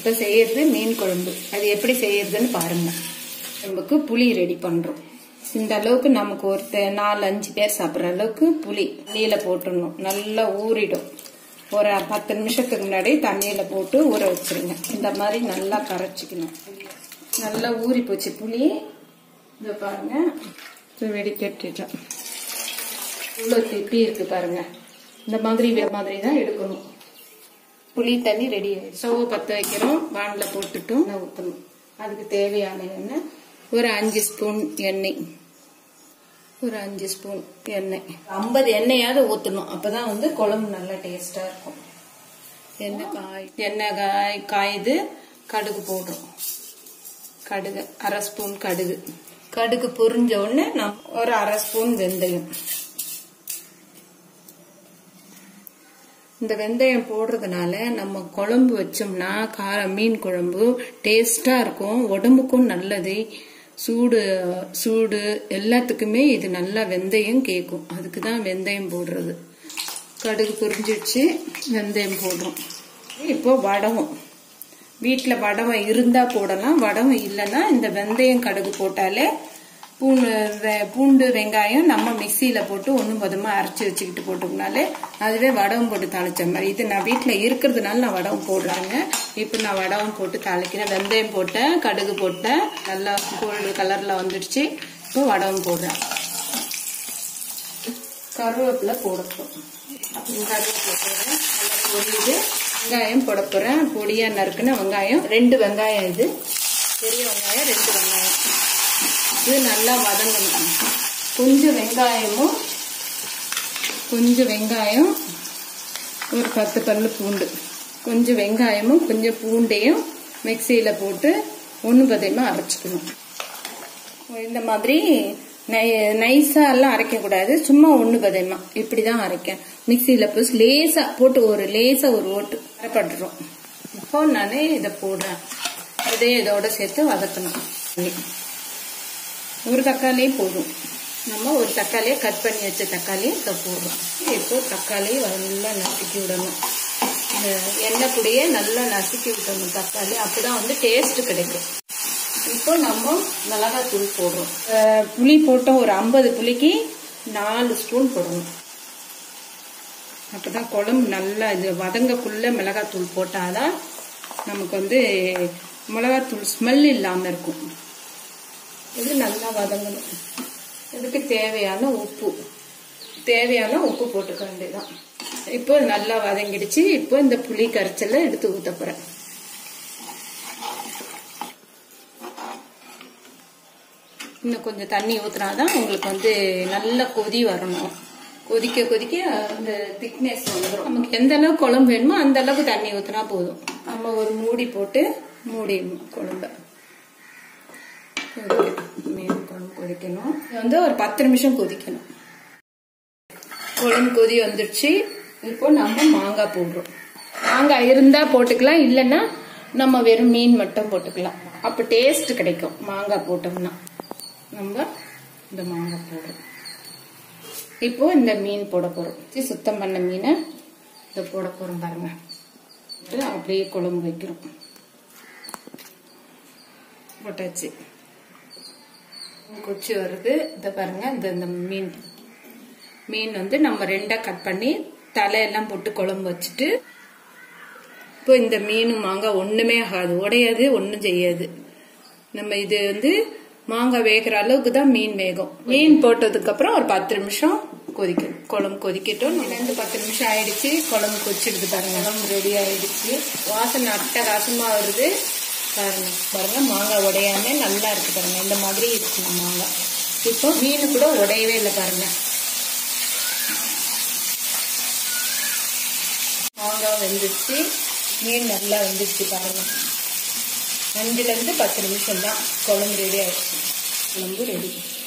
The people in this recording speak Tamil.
இப்போ செய்யறது மீன் குழம்பு. அது எப்படி செய்யறதுன்னு பாருங்க. நமக்கு புளி ரெடி பண்றோம். இந்த அளவுக்கு நமக்கு ஒரு 4-5 பேர் சாப்பிட்ற அளவுக்கு புளி தண்ணியில போட்டுடணும். நல்லா ஊறிடும். ஒரு 10 நிமிஷத்துக்கு முன்னாடி தண்ணியில போட்டு ஊற வச்சிருங்க. இந்த மாதிரி நல்லா கரைச்சிக்கணும். நல்லா ஊறி போச்சு புளி. இதை பாருங்க, வெடிக்கட்டிட்டோம். இவ்வளோ திப்பி இருக்கு பாருங்க. இந்த மாதிரி தான் எடுக்கணும். புளி தண்ணி ரெடி ஆயிடுச்சு. ஸ்டவ் பற்ற வைக்கிறோம். வானில் போட்டுட்டும் ஊற்றணும். அதுக்கு தேவையான எண்ணெய் ஒரு 5 ஸ்பூன் எண்ணெய். ஒரு 5 ஸ்பூன் எண்ணெய். 50 எண்ணெயாவது ஊற்றணும். அப்பதான் வந்து குழம்பு நல்லா டேஸ்டா இருக்கும். எண்ணெய் காயுது. கடுகு போடுறோம். கடுகு 1/2 ஸ்பூன் கடுகு. கடுகு பொரிஞ்ச உடனே ஒரு 1/2 ஸ்பூன் வெந்தயம். இந்த வெந்தயம் போடுறதுனால நம்ம குழம்பு வச்சோம்னா மீன் குழம்பு டேஸ்டா இருக்கும். உடம்புக்கும் நல்லது. சூடு எல்லாத்துக்குமே இது நல்லா வெந்தயம் கேட்கும். அதுக்குதான் வெந்தயம் போடுறது. கடுகு பொரிஞ்சிடுச்சு. வெந்தயம் போடுறோம். இப்போ வடகம். வீட்டில் வடகம் இருந்தா போடலாம். வடகம் இல்லைன்னா இந்த வெந்தயம் கடுகு போட்டாலே பூண்டு வெங்காயம் நம்ம மிக்சியில போட்டு ஒன்றும் பதமா அரைச்சி வச்சுக்கிட்டு போட்டோம்னாலே அதுவே வடகம் போட்டு தாளிச்ச மாதிரி. இது நான் வீட்டில் இருக்கிறதுனால நான் வடகம் போடுறேங்க. இப்போ நான் வடகம் போட்டு தாளிக்கிறேன். வெந்தயம் போட்டேன், கடுகு போட்டேன், நல்லா கோல்டு கலர்ல வந்துடுச்சு. இப்போ வடகம் போடுறேன். கருவேப்பிலை போடப்போம். கருவேப்பிலை போடுறேன். நல்லா பொரியுது. வெங்காயம் போட போறேன். பொடியா நறுக்குன வெங்காயம் 2 வெங்காயம். இது பெரிய வெங்காயம் 2 வெங்காயம். இது நல்லா வதங்கணும். கொஞ்சம் வெங்காயம் ஒரு 10 பல்லு பூண்டு. கொஞ்சம் வெங்காயமும் கொஞ்சம் பூண்டையும் மிக்சியில போட்டு ஒன்று பதமா அரைச்சிக்கணும். இந்த மாதிரி நைஸா எல்லாம் அரைக்க கூடாது. சும்மா ஒன்று பதமா இப்படிதான் அரைக்க. மிக்சியில போய் லேசா போட்டு ஒரு ஓட்டு அரைப்பட்டுரும். இப்போ நான் இதை போடுறேன். இதோட சேர்த்து வதக்கணும். ஒரு தக்காளியே போதும். நம்ம ஒரு தக்காளியை கட் பண்ணி வச்ச தக்காளியை இதை போடுறோம். இப்போ தக்காளியை நல்லா நசுக்கி விடணும். இந்த எண்ணெய் கூடயே நல்லா நசுக்கி விடணும் தக்காளி. அப்பதான் வந்து டேஸ்ட் கிடைக்கும். இப்போ நம்ம மிளகாத்தூள் போடுறோம். புளி போட்டோம். ஒரு 50 புளிக்கு 4 ஸ்பூன் போடணும். அப்பதான் குழம்பு நல்லா இது வதங்கக்குள்ள மிளகாத்தூள் போட்டாதான் நமக்கு வந்து மிளகாத்தூள் ஸ்மெல் இல்லாம இருக்கும். இது நல்லா வதங்கணும். இதுக்கு தேவையான உப்பு போட்டுக்க வேண்டியதான். இப்போ நல்லா வதங்கிடுச்சு. இப்போ இந்த புளி கரைச்சல எடுத்து ஊத்த போறேன். இன்னும் கொஞ்சம் தண்ணி ஊத்துனாதான் உங்களுக்கு வந்து நல்ல கொதி வரணும். கொதிக்க அந்த திக்னஸ் வந்துடும். நமக்கு எந்த அளவுக்கு குழம்பு வேணுமோ அந்த அளவுக்கு தண்ணி ஊத்தினா போதும். நம்ம ஒரு மூடி போட்டு மூடிடணும் குழம்ப. மீன் குழம்பு கொதிக்கணும். வந்து ஒரு 10 நிமிஷம் கொதிக்கணும். குழம்பு கொதி வந்துடுச்சு. இப்போ நம்ம மாங்காய் போடுறோம். மாங்காய் இருந்தா போட்டுக்கலாம். இல்லைன்னா நம்ம வெறும் மீன் மட்டும் போட்டுக்கலாம். அப்ப டேஸ்ட் கிடைக்கும். மாங்காய் போட்டோம்னா நம்ம இந்த மாங்காய் போடுறோம். இப்போ இந்த மீன் போட போறோம். சுத்தம் பண்ண மீனை இதை போட போறோம் பாருங்க. அப்படியே குழம்பு வைக்கிறோம். போட்டாச்சு. கொச்சி வருது. இத பாருங்க. இந்த மீன் வந்து நம்ம 2ஆ கட் பண்ணி தலையெல்லாம் போட்டு குழம்பு வச்சுட்டு, இப்போ இந்த மீன் மாங்காய் ஒண்ணுமே ஆகாது, உடையாது, ஒண்ணும் செய்யாது. நம்ம இது வந்து மாங்காய் வேகிற அளவுக்கு தான் மீன் வேகும். மீன் போட்டதுக்கு அப்புறம் ஒரு 10 நிமிஷம் கொதிக்கணும். குழம்பு கொதிக்கட்டும். 10 நிமிஷம் ஆயிடுச்சு. குழம்பு கொச்சிடுது பாருங்க. குழம்பு ரெடி ஆயிடுச்சு. வாசனை அட்டகாசமா வருது. பாருங்க மாங்காய் உடையாம நல்லா இருக்கு பாருங்க. இந்த மாதிரி இருக்கு மாங்காய். இப்போ மீன் கூட உடையவே இல்லை பாருங்க. மாங்காய் வெந்துச்சு. மீன் நல்லா வெந்துச்சு பாருங்க. 5 ல இருந்து 10 நிமிஷம் தான். குழம்பு ரெடி ஆயிடுச்சு. குழம்பு ரெடி.